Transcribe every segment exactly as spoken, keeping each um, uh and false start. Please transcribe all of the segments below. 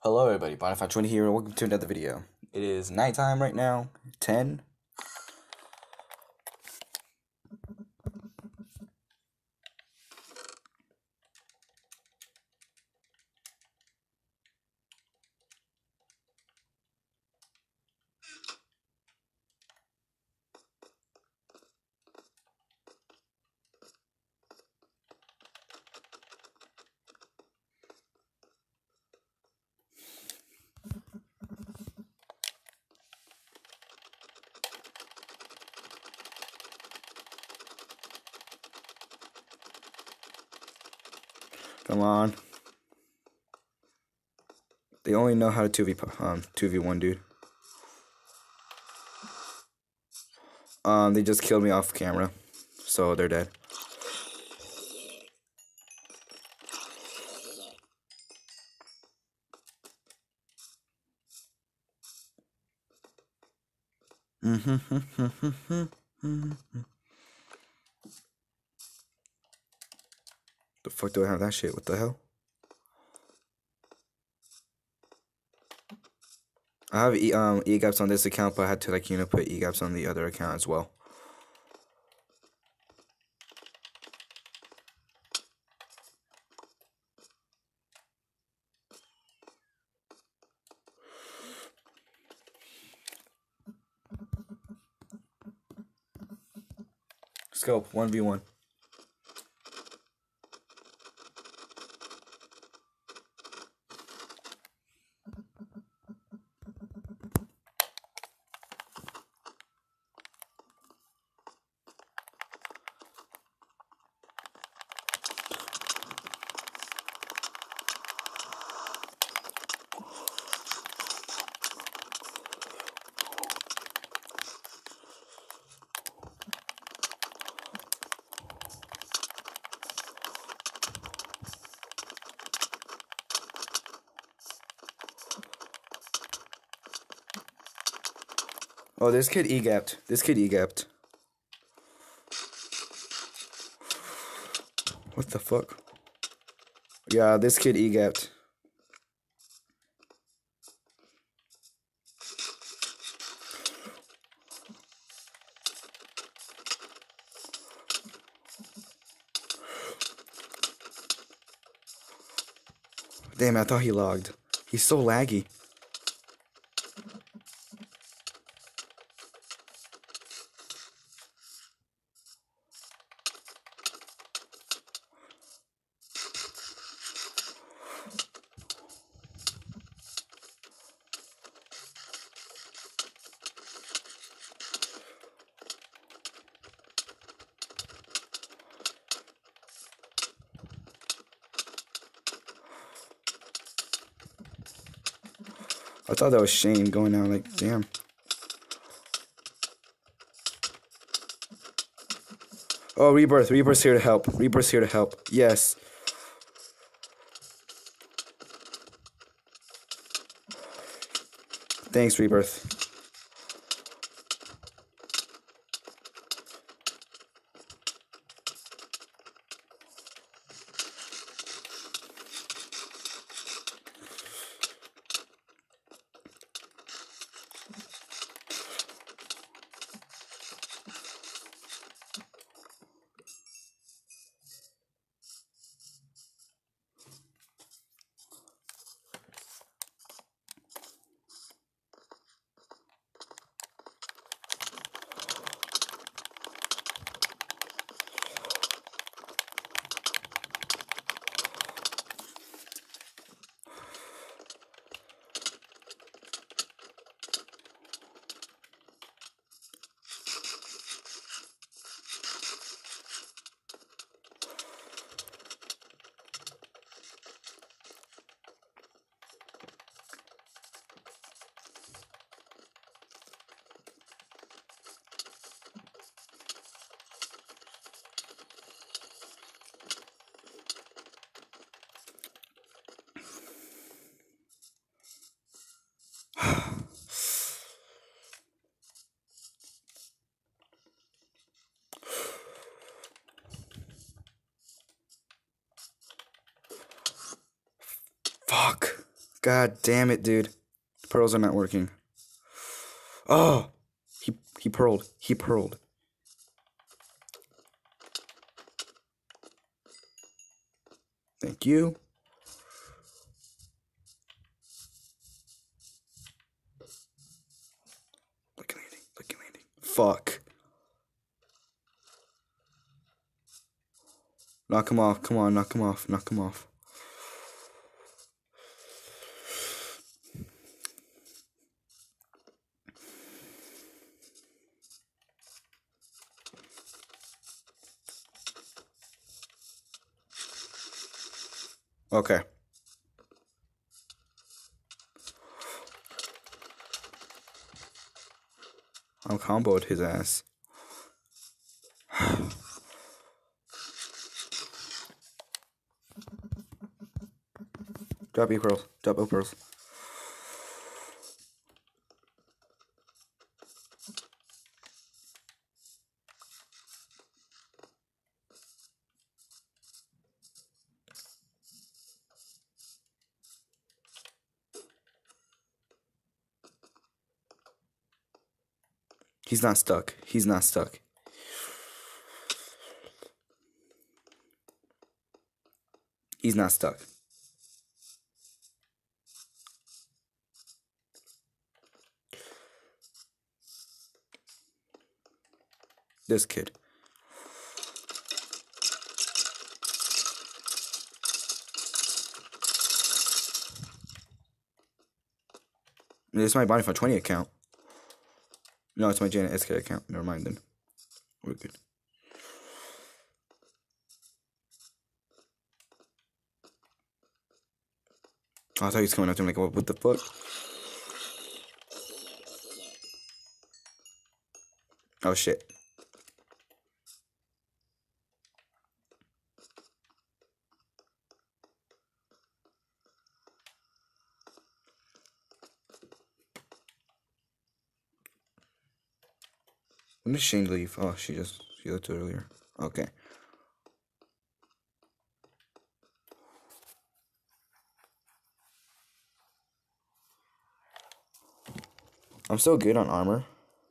Hello everybody, Bonify twenty here, and welcome to another video. It is nighttime right now, ten. Come on. They only know how to two v um two v one, dude. Um, they just killed me off camera, so they're dead. The fuck do I have that shit? What the hell? I have e um e gaps on this account, but I had to like you know put e gaps on the other account as well. Let's go one v one. Oh, this kid e-gapped. This kid e-gapped. What the fuck? Yeah, this kid e-gapped. Damn, I thought he logged. He's so laggy. I thought that was Shane going out, like, damn. Oh, Rebirth. Rebirth's here to help. Rebirth's here to help. Yes. Thanks, Rebirth. Fuck. God damn it, dude. Pearls are not working. Oh! He, he pearled. He pearled. Thank you. Lucky landing. Lucky landing. Fuck. Knock him off. Come on, knock him off. Knock him off. Okay. I'm comboed his ass. Drop your pearls. Drop your pearls. He's not stuck. He's not stuck. He's not stuck. This kid. This is my Bonnie for twenty account. No, it's my Janet S K account. Never mind then. We're good. Oh, I thought he was coming up to him like, what, what the fuck? Oh shit. When did Shane leave? Oh, she just, she left earlier. Okay. I'm so good on armor.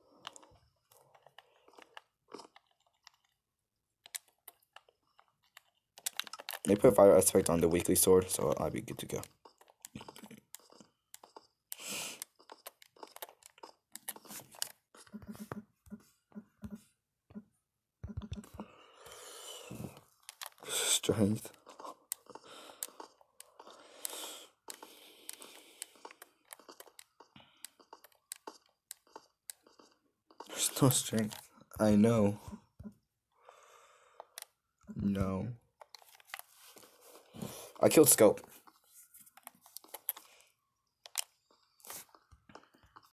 They put fire aspect on the weekly sword, so I'll be good to go. Strength. There's no strength. I know. No. I killed Scope.